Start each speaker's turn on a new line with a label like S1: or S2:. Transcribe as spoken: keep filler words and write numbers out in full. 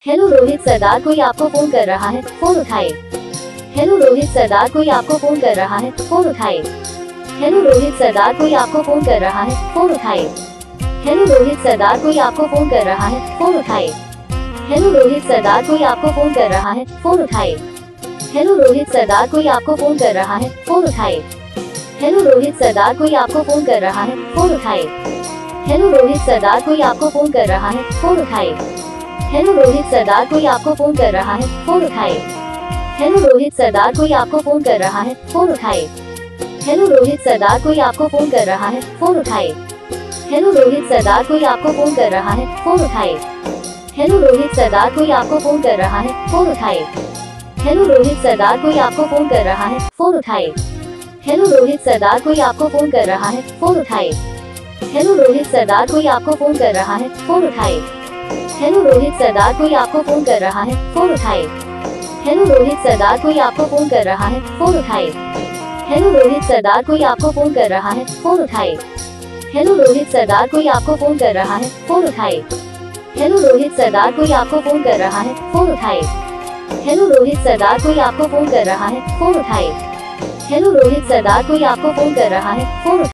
S1: Hello Rohit सरदार, कोई आपको phone कर रहा है, फोन उठाए। हेलो रोहित सरदार, कोई आपको फोन कर रहा है, फोन उठाए। हेलो रोहित सरदार, कोई आपको फोन कर रहा है, फोन उठाए। हेलो रोहित सरदार, कोई आपको फोन कर रहा है, फोन उठाए। हेलो रोहित सरदार, कोई आपको फोन कर रहा है, फोन उठाए। हेलो रोहित सरदार, कोई आपको फोन कर रहा है, फोन उठाए। हेलो रोहित सरदार, कोई आपको फोन कर रहा है, फोन उठाए। हेलो रोहित सरदार, कोई आपको फोन कर रहा है, फोन उठाए। हेलो रोहित सरदार, कोई आपको फोन कर रहा है, फोन उठाए। हेलो रोहित सरदार, कोई आपको फोन कर रहा है, फोन उठाए। हेलो रोहित सरदार, कोई आपको फोन कर रहा है, फोन उठाए। हेलो रोहित सरदार, कोई आपको फोन कर रहा है, फोन उठाए। हेलो रोहित सरदार, कोई आपको फोन कर रहा है, फोन उठाए। हेलो रोहित सरदार, कोई आपको फोन कर रहा है, फोन उठाए। हेलो रोहित सरदार, कोई आपको फोन कर रहा है, फोन उठाए। हेलो रोहित सरदार, कोई आपको फोन कर रहा है, फोन उठाए। हेलो रोहित सरदार, कोई आपको फोन कर रहा है, फोन उठाए। हेलो रोहित सरदार, कोई आपको फोन कर रहा है, फोन उठाए। हेलो रोहित सरदार, कोई आपको फोन कर रहा है, फोन उठाए। हेलो रोहित सरदार, कोई आपको फोन कर रहा है, फोन उठाए। हेलो रोहित सरदार, कोई आपको फोन कर रहा है, फोन उठाए। हेलो रोहित सरदार, कोई आपको फोन कर रहा है, फोन उठाए। हेलो रोहित सरदार, कोई आपको फोन कर रहा है, फोन